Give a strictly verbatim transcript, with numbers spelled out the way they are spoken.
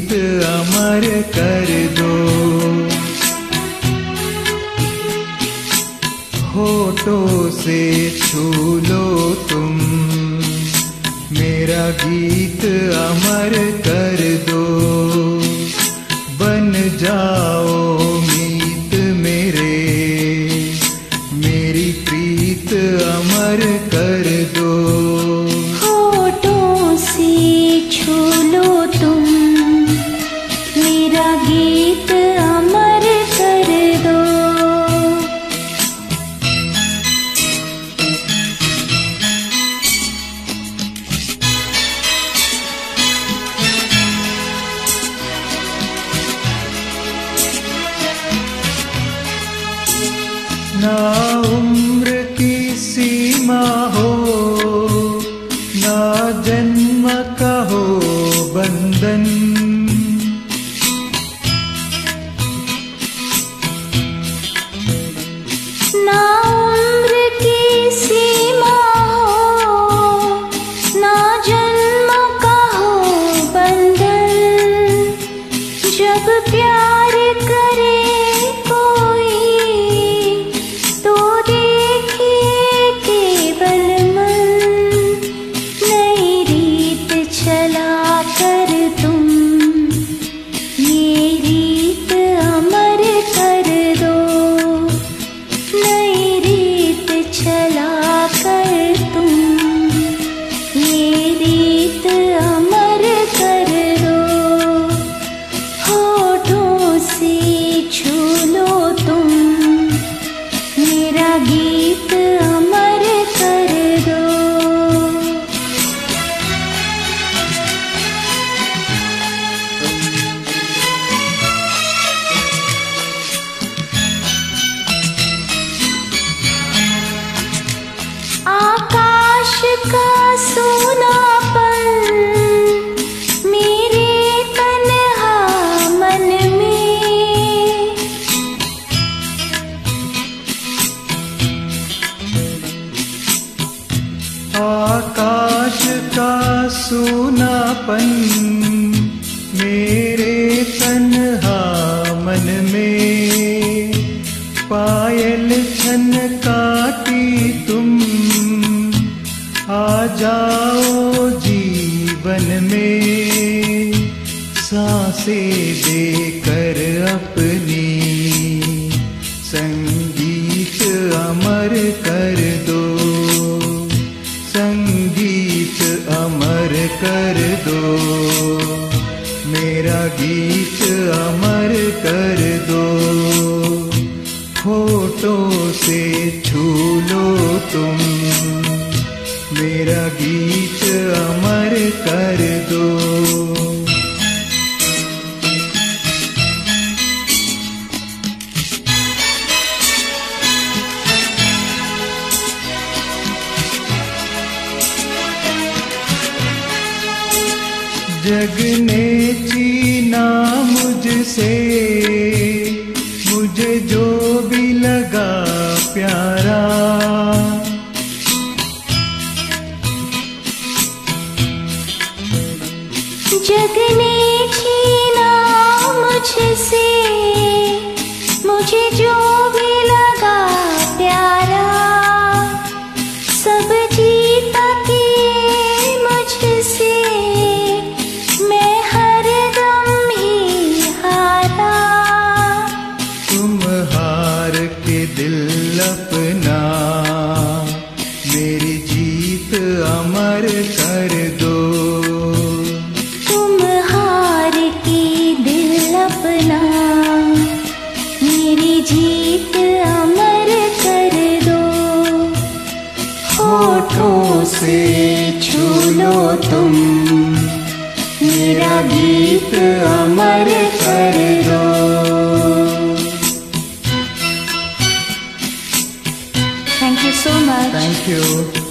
गीत अमर कर दो। होठों से छू लो तुम, मेरा गीत अमर कर दो। बन जाओ मीत मेरे, मेरी प्रीत अमर कर दो। होठों से छू लो तुम, मेरा गीत अमर कर दो। ना उम्र की सीमा हो, ना जन्म का हो बंधन। ना उम्र की सीमा हो, ना जन्म का हो बंधन। जब प्यार करे गीत अमर कर दो। आकाश का सोनापन मेरे तन्हा मन में, आकाश का सूनापन मेरे तन्हा मन में। पायल छनकाती तुम आ जाओ जीवन में। सांसें देकर अपनी संगीत अमर कर दो। संगीत अमर कर दो, मेरा गीत अमर कर दो। होठों से छू लो तुम, मेरा गीत अमर कर दो। जग ने छीना मुझसे, मुझे जो भी लगा प्यारा। जग ने छीना मुझसे, मुझे जो भी लगा प्यारा। सब जीता के मुझसे, मैं हर दम ही हारा। तुम हार के दिल अपना, मेरी जीत अमर कर दो। तुम हार के दिल अपना, मेरी जीत अमर कर दो। होठों से छू लो तुम, मेरा गीत अमर कर दो। Thank you so much. Thank you.